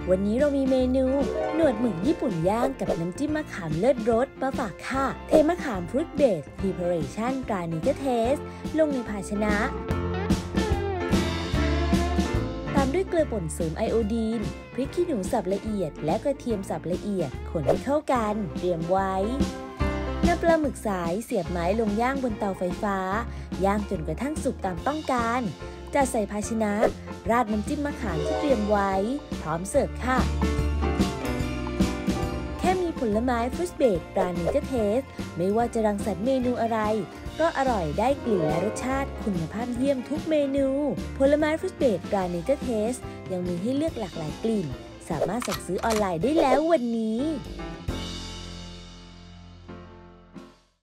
วันนี้เรามีเมนูหนวดหมึกญี่ปุ่นย่างกับน้ำจิ้มมะขามเลิศรสมาฝากค่ะเทมะขามฟรุตเบสพรีเพาเรชั่นตราเนเจอร์เทสลงในภาชนะตามด้วยเกลือป่นเสริมไอโอดีนพริกขี้หนูสับละเอียดและกระเทียมสับละเอียดคนให้เข้ากันเตรียมไว้นำปลาหมึกสายเสียบไม้ลงย่างบนเตาไฟฟ้าย่างจนกระทั่งสุกตามต้องการจัดใส่ภาชนะราดน้ำจิ้มมะขามที่เตรียมไว้พร้อมเสิร์ฟค่ะแค่มีผลไม้ฟรุตเบสตราเนเจอร์เทสไม่ว่าจะรังสรรค์เมนูอะไรก็อร่อยได้กลิ่นและรสชาติคุณภาพเยี่ยมทุกเมนูผลไม้ฟรุตเบสตราเนเจอร์เทสยังมีให้เลือกหลากหลายกลิ่นสามารถสั่งซื้อออนไลน์ได้แล้ววันนี้